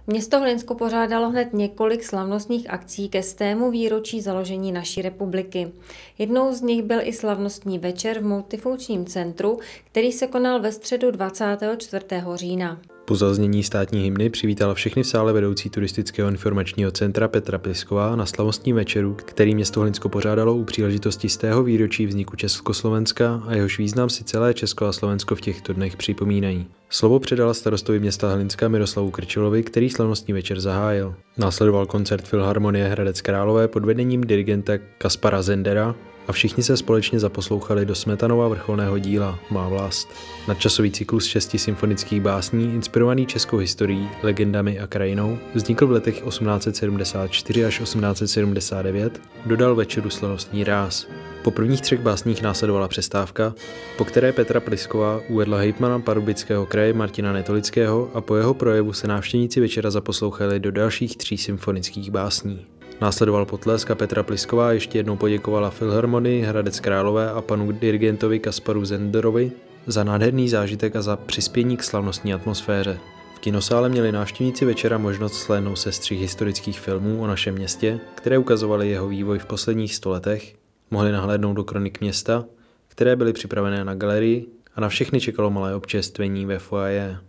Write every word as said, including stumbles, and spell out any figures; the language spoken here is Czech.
Město Hlinsko pořádalo hned několik slavnostních akcí ke stému výročí založení naší republiky. Jednou z nich byl i slavnostní večer v multifunkčním centru, který se konal ve středu dvacátého čtvrtého října. Po zaznění státní hymny přivítala všechny v sále vedoucí turistického informačního centra Petra Plisková na slavnostním večeru, který město Hlinsko pořádalo u příležitosti stého výročí vzniku Československa a jehož význam si celé Česko a Slovensko v těchto dnech připomínají. Slovo předala starostovi města Hlinska Miroslavu Krčelovi, který slavnostní večer zahájil. Následoval koncert Filharmonie Hradec Králové pod vedením dirigenta Kaspara Zendera a všichni se společně zaposlouchali do Smetanova vrcholného díla Má vlast. Nadčasový cyklus šesti symfonických básní, inspirovaný českou historií, legendami a krajinou, vznikl v letech osmnáct set sedmdesát čtyři až osmnáct set sedmdesát devět, dodal večeru slavnostní ráz. Po prvních třech básních následovala přestávka, po které Petra Plisková uvedla hejtmana Pardubického kraje Martina Netolického a po jeho projevu se návštěvníci večera zaposlouchali do dalších tří symfonických básní. Následoval potlesk a Petra Plisková ještě jednou poděkovala Filharmonii Hradec Králové a panu dirigentovi Kasparu Zenderovi za nádherný zážitek a za přispění k slavnostní atmosféře. V kinosále měli návštěvníci večera možnost shlédnout sestřih historických filmů o našem městě, které ukazovaly jeho vývoj v posledních sto letech, mohli nahlédnout do kronik města, které byly připravené na galerii, a na všechny čekalo malé občerstvení ve foyer.